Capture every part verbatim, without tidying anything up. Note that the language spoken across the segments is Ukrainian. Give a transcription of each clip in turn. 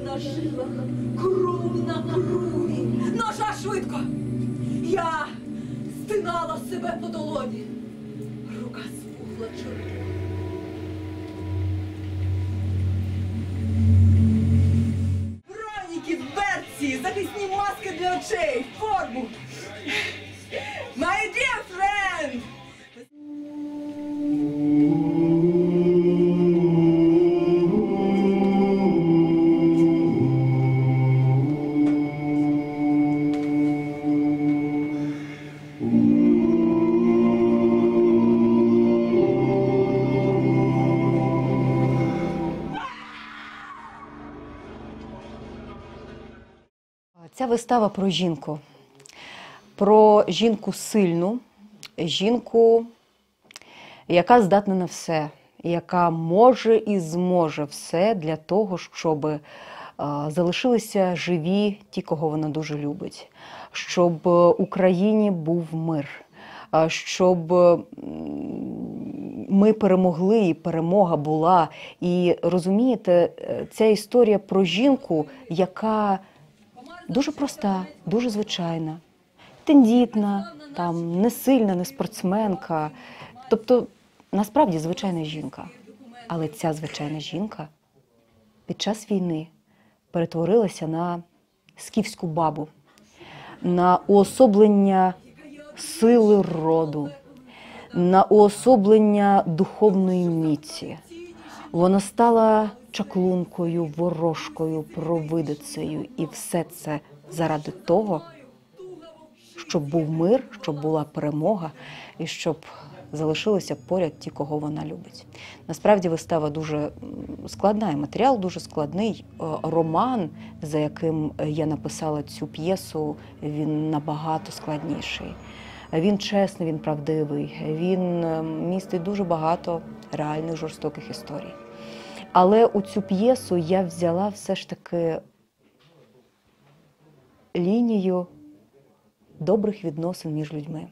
на жилах, кров на крові. Ножа швидко! Я стинала себе по долоні. Рука спухла чорною. Броніки, берці, захисні маски для очей, форму. My dear friend! Ця вистава про жінку. Про жінку сильну, жінку, яка здатна на все, яка може і зможе все для того, щоб залишилися живі ті, кого вона дуже любить, щоб Україні був мир, щоб ми перемогли, і перемога була. І розумієте, ця історія про жінку, яка дуже проста, дуже звичайна, тендітна, там, не сильна, не спортсменка. Тобто, насправді, звичайна жінка. Але ця звичайна жінка під час війни перетворилася на скіфську бабу, на уособлення сили роду, на уособлення духовної міці. Вона стала чаклункою, ворожкою, провидицею. І все це заради того, щоб був мир, щоб була перемога і щоб залишилися поряд ті, кого вона любить. Насправді вистава дуже складна, і матеріал дуже складний. Роман, за яким я написала цю п'єсу, він набагато складніший. Він чесний, він правдивий, він містить дуже багато реальних жорстоких історій. Але у цю п'єсу я взяла все ж таки лінію добрих відносин між людьми.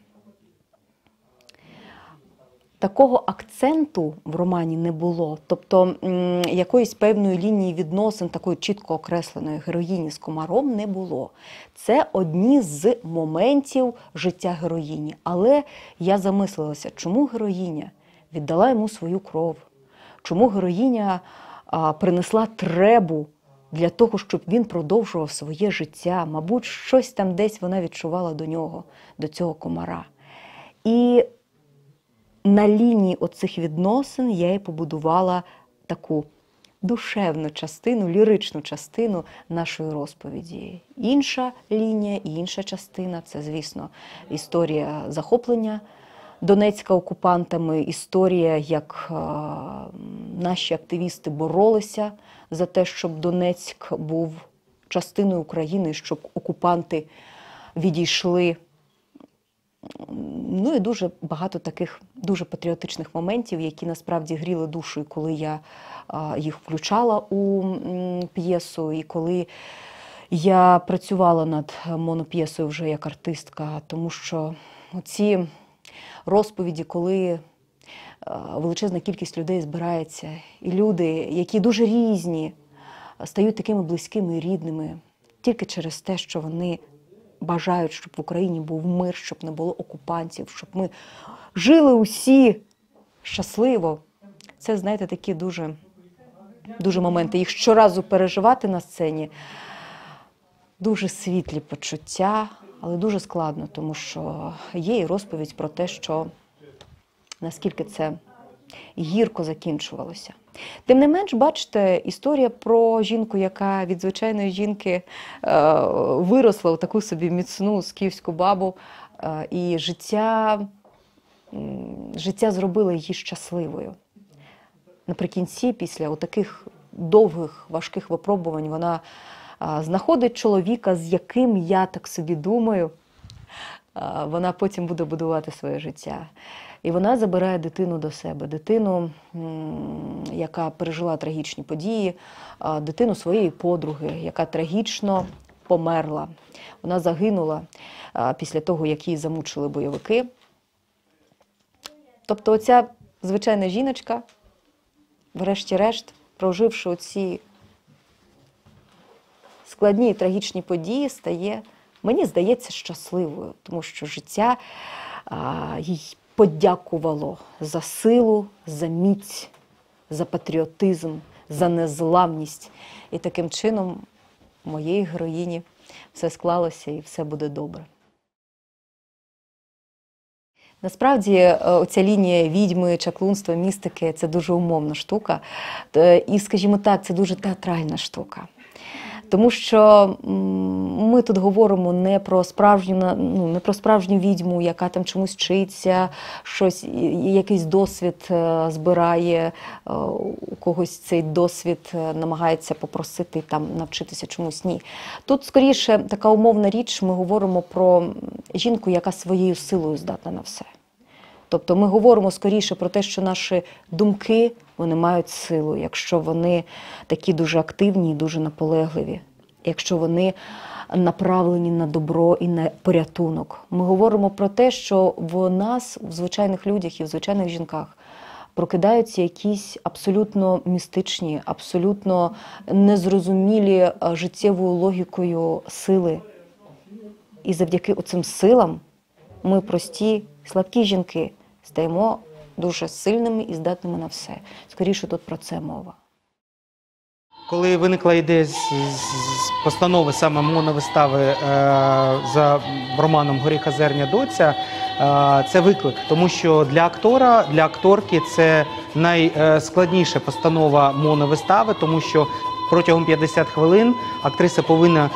Такого акценту в романі не було, тобто якоїсь певної лінії відносин, такої чітко окресленої героїні з комаром не було. Це одні з моментів життя героїні. Але я замислилася, чому героїня віддала йому свою кров, чому героїня а, принесла требу для того, щоб він продовжував своє життя. Мабуть, щось там десь вона відчувала до нього, до цього комара. І на лінії оцих відносин я і побудувала таку душевну частину, ліричну частину нашої розповіді. Інша лінія і інша частина – це, звісно, історія захоплення Донецька окупантами, історія, як а, наші активісти боролися за те, щоб Донецьк був частиною України, щоб окупанти відійшли. Ну і дуже багато таких дуже патріотичних моментів, які насправді гріли душу, і коли я а, їх включала у м, п'єсу, і коли я працювала над моноп'єсою вже як артистка, тому що ці розповіді, коли а, величезна кількість людей збирається, і люди, які дуже різні, стають такими близькими і рідними тільки через те, що вони бажають, щоб в Україні був мир, щоб не було окупантів, щоб ми жили усі щасливо. Це, знаєте, такі дуже, дуже моменти. Їх щоразу переживати на сцені дуже світлі почуття, але дуже складно, тому що є і розповідь про те, що наскільки це гірко закінчувалося. Тим не менш, бачите, історія про жінку, яка від звичайної жінки е, виросла в таку собі міцну скіфську бабу, е, і життя, е, життя зробило її щасливою. Наприкінці, після таких довгих, важких випробувань, вона е, знаходить чоловіка, з яким, я так собі думаю, е, вона потім буде будувати своє життя. І вона забирає дитину до себе, дитину, яка пережила трагічні події, дитину своєї подруги, яка трагічно померла. Вона загинула після того, як її замучили бойовики. Тобто оця звичайна жіночка, врешті-решт, проживши оці складні і трагічні події стає, мені здається, щасливою, тому що життя а, їй подякувало за силу, за міць, за патріотизм, за незламність. І таким чином у моєї героїні все склалося і все буде добре. Насправді, оця лінія відьми, чаклунства, містики – це дуже умовна штука. І, скажімо так, це дуже театральна штука. Тому що ми тут говоримо не про справжню, ну, не про справжню відьму, яка там чомусь вчиться, щось, якийсь досвід збирає, у когось цей досвід намагається попросити там навчитися чомусь. Ні. Тут, скоріше, така умовна річ, ми говоримо про жінку, яка своєю силою здатна на все. Тобто ми говоримо скоріше про те, що наші думки, вони мають силу, якщо вони такі дуже активні і дуже наполегливі, якщо вони направлені на добро і на порятунок. Ми говоримо про те, що в нас, в звичайних людях і в звичайних жінках, прокидаються якісь абсолютно містичні, абсолютно незрозумілі життєвою логікою сили. І завдяки оцим силам ми, прості, слабкі жінки, стаємо дуже сильними і здатними на все. Скоріше тут про це мова. Коли виникла ідея з, з постанови саме моновистави е, за романом «Горіха зерня доця», е, це виклик, тому що для актора, для акторки це найскладніша постанова моновистави, тому що протягом п'ятдесят хвилин актриса повинна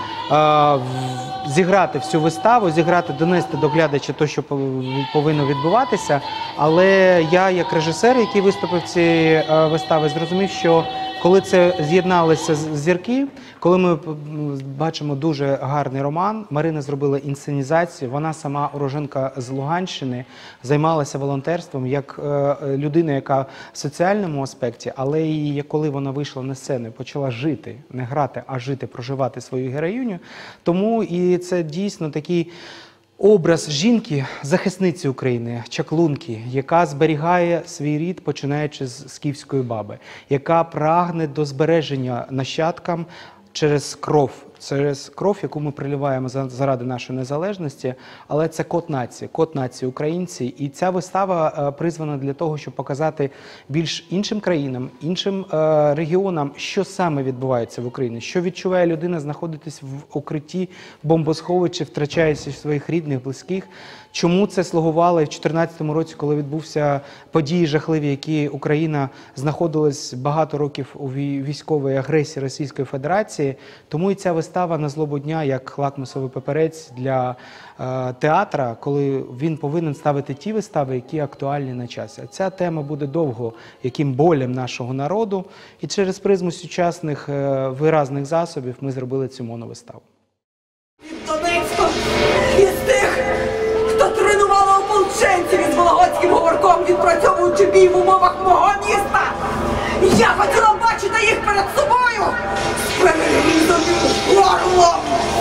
е, зіграти всю виставу, зіграти, донести до глядача те, що повинно відбуватися. Але я, як режисер, який виступив цієї е, вистави, зрозумів, що коли це з'єдналися зірки, коли ми бачимо дуже гарний роман, Марина зробила інсценізацію, вона сама уроженка з Луганщини, займалася волонтерством як людина, яка в соціальному аспекті, але і коли вона вийшла на сцену і почала жити, не грати, а жити, проживати свою героїню, тому і це дійсно такий образ жінки, захисниці України, чаклунки, яка зберігає свій рід, починаючи з скіфської баби, яка прагне до збереження нащадкам через кров, через кров, яку ми приливаємо заради нашої незалежності, але це код нації, код нації українці. І ця вистава призвана для того, щоб показати більш іншим країнам, іншим регіонам, що саме відбувається в Україні, що відчуває людина, знаходитись в укритті, в бомбосховищі, втрачаючи своїх рідних, близьких. Чому це слугувало і в дві тисячі чотирнадцятому році, коли відбувся події жахливі, які Україна знаходилась багато років у військовій агресії Російської Федерації. Тому і ця вистава на злобу дня, як лакмусовий папірець для е, театра, коли він повинен ставити ті вистави, які актуальні на часі. Ця тема буде довго яким болем нашого народу. І через призму сучасних е, виразних засобів ми зробили цю моновиставу. Донецько із тих, хто тренувала ополченців із вологодським говорком, відпрацьовуючи бій в умовах мого міста. Я хотіла бачити їх перед собою з перерізаним горлом.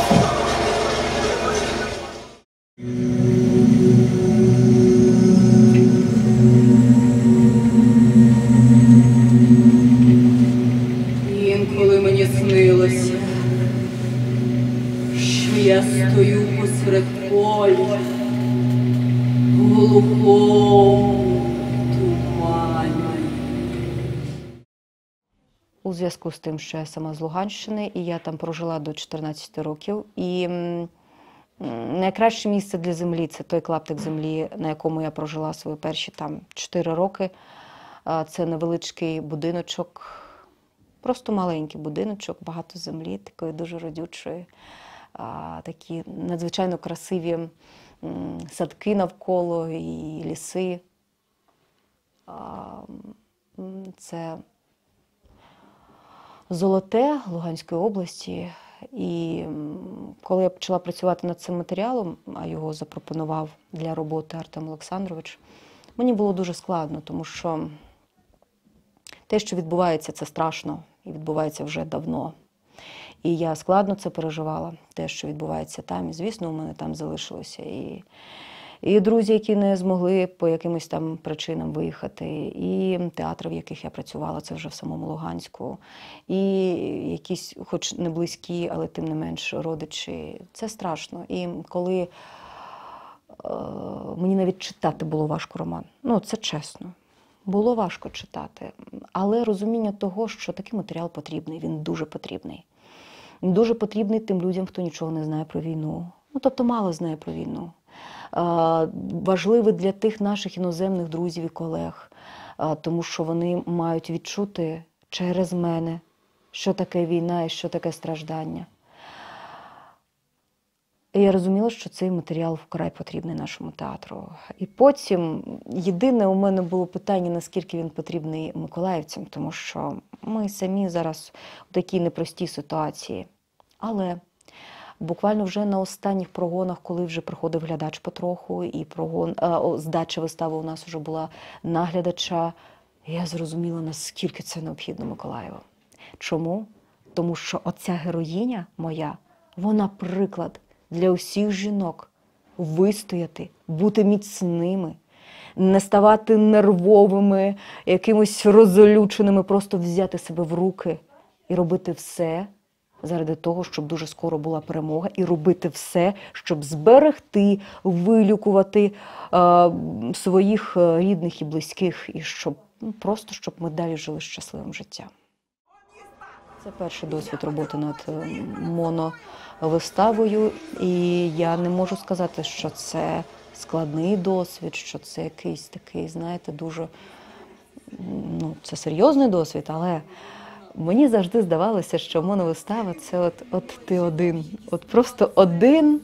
Інколи мені снилося, що я стою посеред поля, в глухому тумані. У зв'язку з тим, що я сама з Луганщини, і я там прожила до чотирнадцяти років. І м, найкраще місце для землі – це той клаптик землі, на якому я прожила свої перші там чотири роки. Це невеличкий будиночок, просто маленький будиночок, багато землі, такої дуже родючої, такі надзвичайно красиві садки навколо і ліси. Це Золоте Луганської області. І коли я почала працювати над цим матеріалом, а його запропонував для роботи Артем Олександрович, мені було дуже складно, тому що те, що відбувається, це страшно і відбувається вже давно. І я складно це переживала, те, що відбувається там. І, звісно, у мене там залишилося і, і друзі, які не змогли по якимось там причинам виїхати, і театри, в яких я працювала, це вже в самому Луганську, і якісь, хоч не близькі, але тим не менш родичі. Це страшно. І коли е, мені навіть читати було важко роман, ну це чесно, було важко читати, але розуміння того, що такий матеріал потрібний, він дуже потрібний. Він дуже потрібний тим людям, хто нічого не знає про війну, ну тобто мало знає про війну. Важливий для тих наших іноземних друзів і колег, тому що вони мають відчути через мене, що таке війна і що таке страждання. І я розуміла, що цей матеріал вкрай потрібний нашому театру. І потім єдине у мене було питання, наскільки він потрібний миколаївцям, тому що ми самі зараз в такій непростій ситуації. Але буквально вже на останніх прогонах, коли вже приходив глядач потроху, і прогон, а, здача вистави у нас вже була на глядача, я зрозуміла, наскільки це необхідно Миколаєву. Чому? Тому що оця героїня моя, вона приклад для усіх жінок вистояти, бути міцними, не ставати нервовими, якимось розолюченими, просто взяти себе в руки і робити все заради того, щоб дуже скоро була перемога, і робити все, щоб зберегти, вилікувати е, своїх рідних і близьких, і щоб ну, просто щоб ми далі жили щасливим життям. Це перший досвід роботи над моновиставою, і я не можу сказати, що це складний досвід, що це якийсь такий, знаєте, дуже, ну, це серйозний досвід, але мені завжди здавалося, що моновистава – це от, от ти один, от просто один.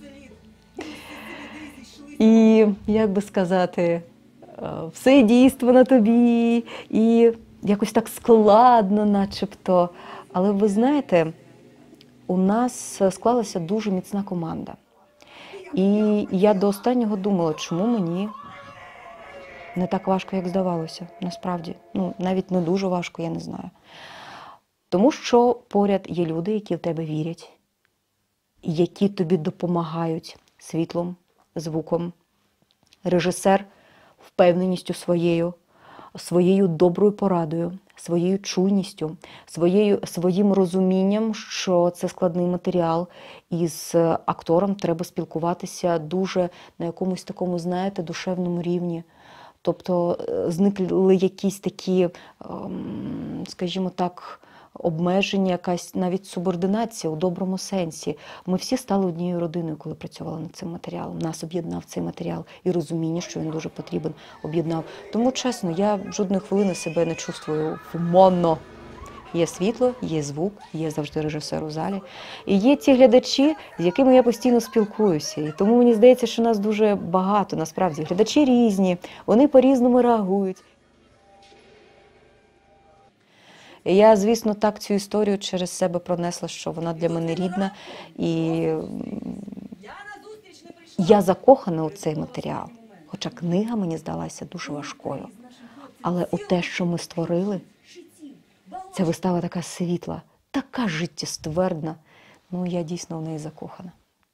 І, як би сказати, все дійство на тобі, і якось так складно начебто. Але ви знаєте, у нас склалася дуже міцна команда. І я до останнього думала, чому мені не так важко, як здавалося, насправді. Ну, навіть не дуже важко, я не знаю. Тому що поряд є люди, які в тебе вірять, які тобі допомагають світлом, звуком. Режисер впевненістю своєю, своєю доброю порадою, своєю чуйністю, своєю, своїм розумінням, що це складний матеріал, і з актором треба спілкуватися дуже на якомусь такому, знаєте, душевному рівні. Тобто зникли якісь такі, скажімо так, обмеження, якась навіть субординація у доброму сенсі. Ми всі стали однією родиною, коли працювали над цим матеріалом. Нас об'єднав цей матеріал і розуміння, що він дуже потрібен, об'єднав. Тому, чесно, я жодної хвилини себе не чувствую в моно. Є світло, є звук, є завжди режисер у залі. І є ті глядачі, з якими я постійно спілкуюся. І тому мені здається, що нас дуже багато, насправді. Глядачі різні, вони по-різному реагують. І я, звісно, так цю історію через себе пронесла, що вона для мене рідна. І я закохана у цей матеріал. Хоча книга мені здалася дуже важкою. Але у те, що ми створили, ця вистава така світла, така життєствердна. Ну, я дійсно в неї закохана.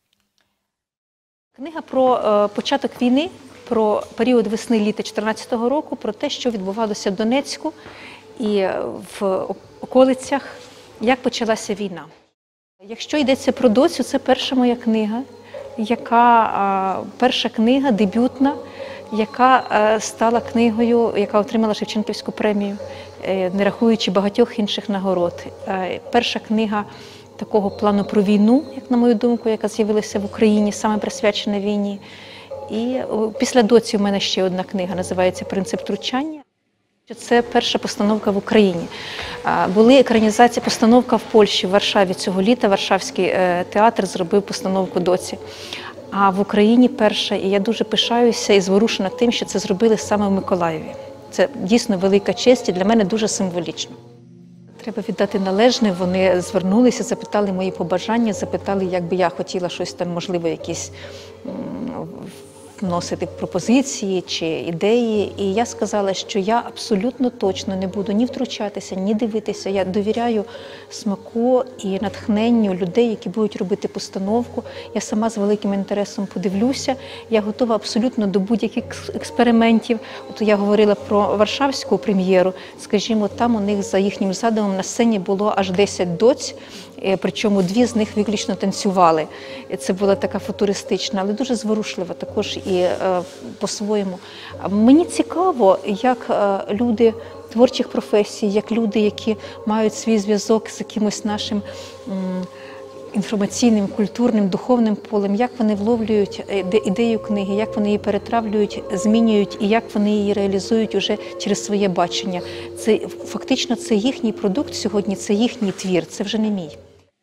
Книга про е, початок війни, про період весни-літа чотирнадцятого року, про те, що відбувалося в Донецьку і в околицях, як почалася війна. Якщо йдеться про Доцю, це перша моя книга, яка, перша книга, дебютна, яка стала книгою, яка отримала Шевченківську премію, не рахуючи багатьох інших нагород. Перша книга такого плану про війну, як на мою думку, яка з'явилася в Україні, саме присвячена війні. І після Доці у мене ще одна книга, називається «Принцип втручання». Це перша постановка в Україні. Були екранізації, постановка в Польщі, в Варшаві цього літа. Варшавський театр зробив постановку Доці. А в Україні перша, і я дуже пишаюся і зворушена тим, що це зробили саме в Миколаєві. Це дійсно велика честь і для мене дуже символічно. Треба віддати належне, вони звернулися, запитали мої побажання, запитали, як би я хотіла щось там, можливо, якісь вносити пропозиції чи ідеї. І я сказала, що я абсолютно точно не буду ні втручатися, ні дивитися. Я довіряю смаку і натхненню людей, які будуть робити постановку. Я сама з великим інтересом подивлюся. Я готова абсолютно до будь-яких експериментів. От я говорила про варшавську прем'єру. Скажімо, там у них за їхнім задумом на сцені було аж десять доць, причому дві з них виключно танцювали. Це була така футуристична, але дуже зворушлива також і е, по-своєму. Мені цікаво, як е, люди творчих професій, як люди, які мають свій зв'язок з якимось нашим м, інформаційним, культурним, духовним полем, як вони вловлюють ідею книги, як вони її перетравлюють, змінюють і як вони її реалізують уже через своє бачення. Це фактично це їхній продукт сьогодні, це їхній твір, це вже не мій.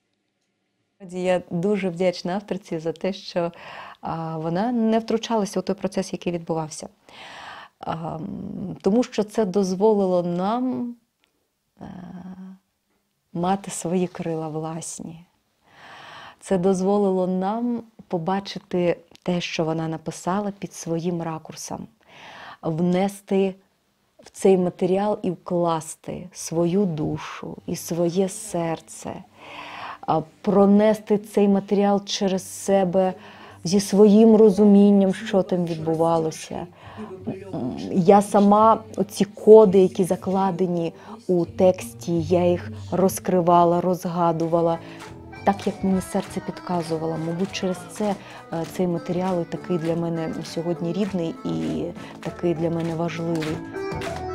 Я дуже вдячна авторці за те, що а, вона не втручалася у той процес, який відбувався. А, тому що це дозволило нам а, мати свої крила власні. Це дозволило нам побачити те, що вона написала, під своїм ракурсом, внести в цей матеріал і вкласти свою душу і своє серце, пронести цей матеріал через себе зі своїм розумінням, що там відбувалося. Я сама, оці коди, які закладені у тексті, я їх розкривала, розгадувала, так, як мені серце підказувало. Мабуть, через це цей матеріал такий для мене сьогодні рідний і такий для мене важливий.